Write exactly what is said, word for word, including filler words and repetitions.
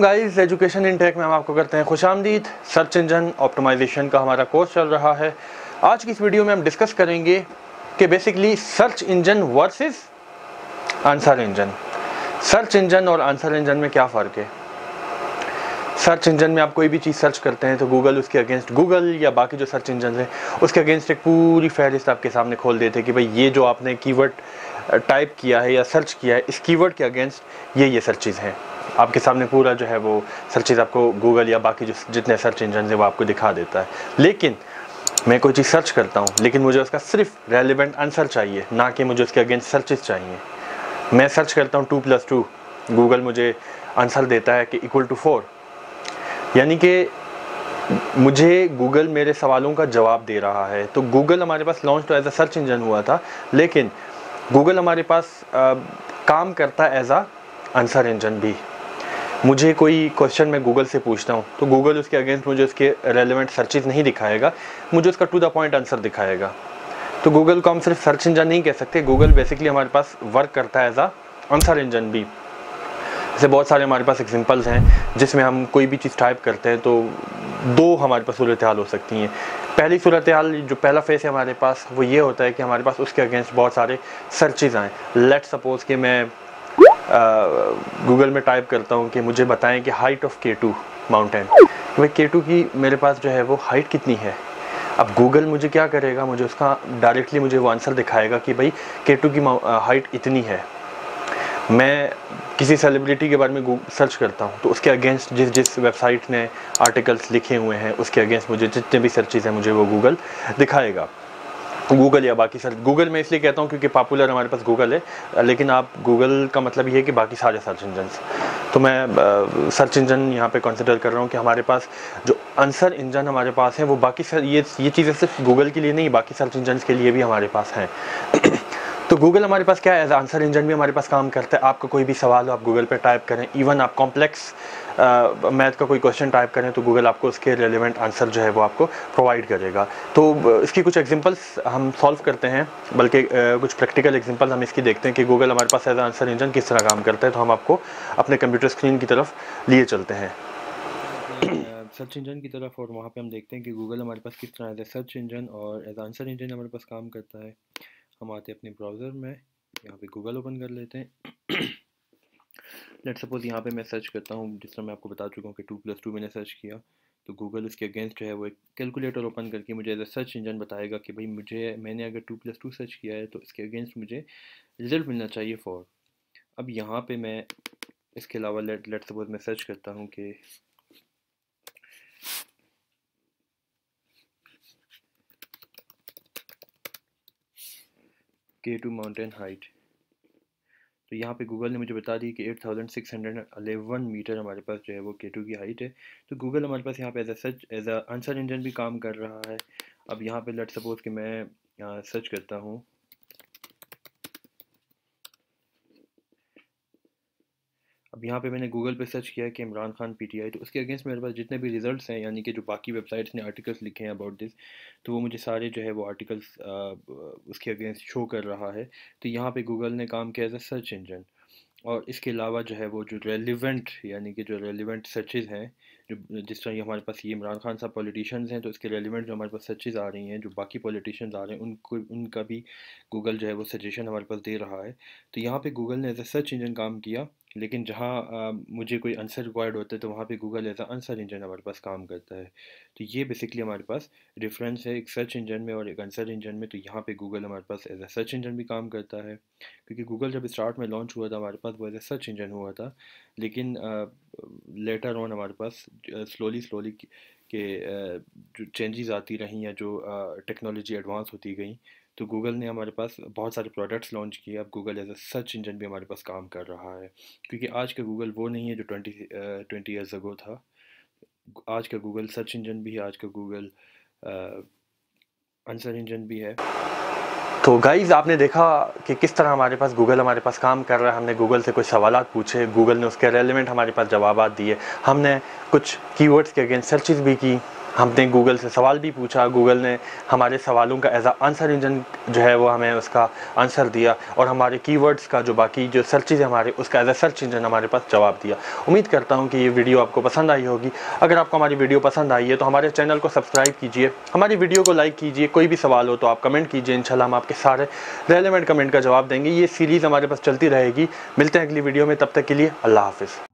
Guys, education in take में हम आपको करते हैं खुशामदीद। सर्च इंजन ऑप्टिमाइजेशन का हमारा कोर्स चल रहा है। आज की इस वीडियो में हम डिस्कस करेंगे कि basically search engine versus answer engine. Search engine और आंसर इंजन में क्या फ़र्क है। सर्च इंजन में आप कोई भी चीज़ सर्च करते हैं तो गूगल उसके अगेंस्ट, गूगल या बाकी जो सर्च इंजन है उसके अगेंस्ट एक पूरी फहरिस्त आपके सामने खोल देते हैं कि भाई ये जो आपने कीवर्ड टाइप किया है या सर्च किया है, इस कीवर्ड के अगेंस्ट ये ये सर्चेज़ हैं। आपके सामने पूरा जो है वो सर्चेज़ आपको गूगल या बाकी जो जितने सर्च इंजन है वो आपको दिखा देता है। लेकिन मैं कोई चीज़ सर्च करता हूँ लेकिन मुझे उसका सिर्फ रेलिवेंट आंसर चाहिए, ना कि मुझे उसके अगेंस्ट सर्चेज़ चाहिए। मैं सर्च करता हूँ टू प्लस टू, गूगल मुझे आंसर देता है कि इक्वल टू फोर, यानी कि मुझे गूगल मेरे सवालों का जवाब दे रहा है। तो गूगल हमारे पास लॉन्च तो एज अ सर्च इंजन हुआ था, लेकिन गूगल हमारे पास आ, काम करता है एज अ आंसर इंजन भी। मुझे कोई क्वेश्चन मैं गूगल से पूछता हूँ तो गूगल उसके अगेंस्ट मुझे उसके रेलेवेंट सर्चेज नहीं दिखाएगा, मुझे उसका टू द पॉइंट आंसर दिखाएगा। तो गूगल को हम सिर्फ सर्च इंजन नहीं कह सकते, गूगल बेसिकली हमारे पास वर्क करता है एज अ आंसर इंजन भी। ऐसे बहुत सारे हमारे पास एग्जांपल्स हैं जिसमें हम कोई भी चीज़ टाइप करते हैं तो दो हमारे पास सूरत हाल हो सकती हैं। पहली सूरत हाल, जो पहला फेस है हमारे पास, वो ये होता है कि हमारे पास उसके अगेंस्ट बहुत सारे सर्चेज आएँ। लेट्स सपोज़ कि मैं गूगल में टाइप करता हूँ कि मुझे बताएं कि height of K two mountain, भाई के टू की मेरे पास जो है वो हाइट कितनी है। अब गूगल मुझे क्या करेगा, मुझे उसका डायरेक्टली मुझे वो आंसर दिखाएगा कि भाई के टू की हाइट इतनी है। मैं किसी सेलिब्रिटी के बारे में सर्च करता हूँ तो उसके अगेंस्ट जिस जिस वेबसाइट ने आर्टिकल्स लिखे हुए हैं उसके अगेंस्ट मुझे जितने भी सर्चेज हैं मुझे वो गूगल दिखाएगा। गूगल या बाकी सर्च, गूगल मैं इसलिए कहता हूँ क्योंकि पॉपुलर हमारे पास गूगल है, लेकिन आप गूगल का मतलब ये है कि बाकी सारे सर्च इंजन। तो मैं सर्च इंजन यहाँ पे कंसिडर कर रहा हूँ कि हमारे पास जो आंसर इंजन हमारे पास है वो बाकी सर ये ये चीज़ें सिर्फ गूगल के लिए नहीं, बाकी सर्च इंजन के लिए भी हमारे पास हैं। तो गूगल हमारे पास क्या है, एज आंसर इंजन भी हमारे पास काम करता है। आपका कोई भी सवाल हो आप गूगल पे टाइप करें, इवन आप कॉम्प्लेक्स मैथ का कोई क्वेश्चन टाइप करें तो गूगल आपको उसके रेलेवेंट आंसर जो है वो आपको प्रोवाइड करेगा। तो इसकी कुछ एग्जांपल्स हम सॉल्व करते हैं, बल्कि कुछ प्रैक्टिकल एग्जांपल हम इसकी देखते हैं कि गूगल हमारे पास एज आंसर इंजन किस तरह काम करता है। तो हम आपको अपने कंप्यूटर स्क्रीन की तरफ लिए चलते हैं, सर्च इंजन की तरफ, और वहाँ पे हम देखते हैं कि गूगल हमारे पास किस तरह एज ए सर्च इंजन और एज आंसर इंजन हमारे पास काम करता है। हम आते हैं अपने ब्राउज़र में, यहाँ पे गूगल ओपन कर लेते हैं। लेट सपोज यहाँ पे मैं सर्च करता हूँ, जिस तरह मैं आपको बता चुका हूँ कि टू प्लस टू मैंने सर्च किया तो गूगल उसके अगेंस्ट जो है वो एक कैलकुलेटर ओपन करके मुझे एज ए सर्च इंजन बताएगा कि भाई मुझे मैंने अगर टू प्लस टू सर्च किया है तो इसके अगेंस्ट मुझे रिजल्ट मिलना चाहिए फोर। अब यहाँ पे मैं इसके अलावा लेट लेट सपोज मैं सर्च करता हूँ कि के टू माउंटेन हाइट, तो यहाँ पे गूगल ने मुझे बता दी कि eight thousand six hundred eleven meter हमारे पास जो है वो के टू की हाइट है। तो गूगल हमारे पास यहाँ पे as a search as a answer engine भी काम कर रहा है। अब यहाँ पे लेट सपोज कि मैं सर्च करता हूँ अब यहाँ पे मैंने गूगल पे सर्च किया है कि इमरान खान पीटीआई, तो उसके अगेंस्ट मेरे पास जितने भी रिजल्ट्स हैं, यानी कि जो बाकी वेबसाइट्स ने आर्टिकल्स लिखे हैं अबाउट दिस, तो वो मुझे सारे जो है वो आर्टिकल्स उसके अगेंस्ट शो कर रहा है। तो यहाँ पे गूगल ने काम किया एज अ सर्च इंजन। और इसके अलावा जो है वो जो रेलिवेंट, यानी कि जो रेलिवेंट सर्चेज़ हैं, जो जिस तरह ये हमारे पास ये इमरान खान साहब पॉलिटिशियंस हैं तो इसके रेलिवेंट जो हमारे पास सर्चेज़ आ रही हैं, जो बाकी पॉलिटिशियंस आ रहे हैं उनको उनका भी गूगल जो है वो सजेशन हमारे पास दे रहा है। तो यहाँ पे गूगल ने एज अ सर्च इंजन काम किया, लेकिन जहाँ मुझे कोई आंसर रिक्वायर्ड होता है तो वहाँ पे Google as a answer engine हमारे पास काम करता है। तो ये बेसिकली हमारे पास डिफरेंस है एक सर्च इंजन में और एक आंसर इंजन में। तो यहाँ पे गूगल हमारे पास एज अ सर्च इंजन भी काम करता है, क्योंकि गूगल जब स्टार्ट में लॉन्च हुआ था हमारे पास वो एज अ सर्च इंजन हुआ था, लेकिन लेटर ऑन हमारे पास स्लोली स्लोली के जो चेंजेस आती रहीं या जो टेक्नोलॉजी एडवांस होती गई तो गूगल ने हमारे पास बहुत सारे प्रोडक्ट्स लॉन्च किए। अब Google as a search engine भी हमारे पास काम कर रहा है, क्योंकि आज का गूगल वो नहीं है जो ट्वेंटी ट्वेंटी ईयर्स अगो था। आज का गूगल सर्च इंजन भी है, आज का गूगल आंसर इंजन भी है। तो गाइज़ आपने देखा कि किस तरह हमारे पास गूगल हमारे पास काम कर रहा है। हमने गूगल से कुछ सवालात पूछे, गूगल ने उसके रेलेवेंट हमारे पास जवाब दिए। हमने कुछ कीवर्ड्स के अगेंस्ट सर्चेस भी की, हमने गूगल से सवाल भी पूछा, गूगल ने हमारे सवालों का एज आ आंसर इंजन जो है वो हमें उसका आंसर दिया, और हमारे कीवर्ड्स का जो बाकी जो सर्चेज है हमारे, उसका एज आ सर्च इंजन हमारे पास जवाब दिया। उम्मीद करता हूँ कि ये वीडियो आपको पसंद आई होगी। अगर आपको हमारी वीडियो पसंद आई है तो हमारे चैनल को सब्सक्राइब कीजिए, हमारी वीडियो को लाइक कीजिए। कोई भी सवाल हो तो आप कमेंट कीजिए, इंशाल्लाह हम आपके सारे रेलेवेंट कमेंट का जवाब देंगे। ये सीरीज़ हमारे पास चलती रहेगी। मिलते हैं अगली वीडियो में, तब तक के लिए अल्लाह हाफिज़।